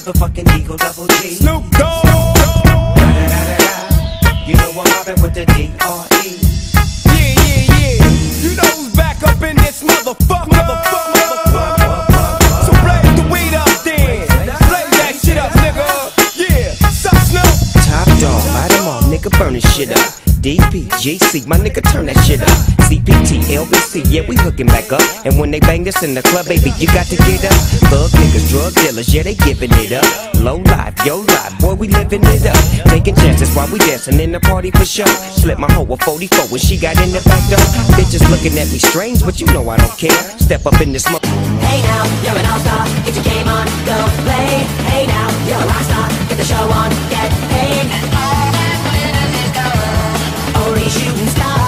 motherfucking Eagle Double G. Snoop Dogg. You know I'm mobbing with the D.R.E. Yeah. You know who's back up in this motherfucker. So blaze the weed up then. Blaze that shit up, nigga. Yeah. Sup, Snoop? Top dog, light 'em all, nigga, burn this shit up. DPGC, my nigga, turn that shit up. CPT, LBC, yeah, we hooking back up. And when they bang this in the club, baby, you got to get up. Thug niggas, drug dealers, yeah, they giving it up. Low life, yo life, boy, we living it up. Taking chances while we dancing in the party for sure. Slip my hoe a 44 when she got in the back door. Bitches looking at me strange, but you know I don't care. Step up in this smoke. Hey now, you're an all-star, get your game on, go play. Hey now, you're a rock star, get the show on, get paid. And all that glitters is gold. Only shooting stars.